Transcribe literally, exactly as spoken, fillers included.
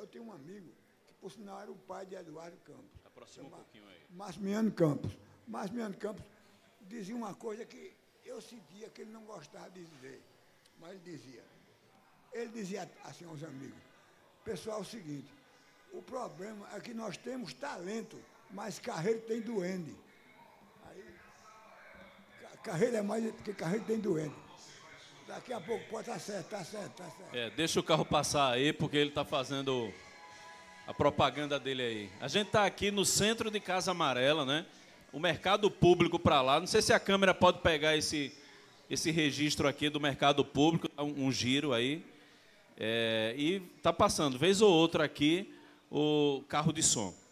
eu tenho um amigo, que por sinal era o pai de Eduardo Campos. Aproxima um pouquinho aí. Masmiano Campos. Masmiano Campos dizia uma coisa que eu sentia que ele não gostava de dizer, mas ele dizia. Ele dizia assim aos amigos, pessoal, é o seguinte, o problema é que nós temos talento, mas carreira tem duende. Aí, carreira é mais do que carreira tem duende. Daqui a pouco pode estar certo, está certo, está certo. É, deixa o carro passar aí, porque ele está fazendo a propaganda dele aí. A gente está aqui no centro de Casa Amarela, né? O mercado público para lá. Não sei se a câmera pode pegar esse, esse registro aqui do mercado público, um, um giro aí. É, e está passando, vez ou outra aqui, o carro de som.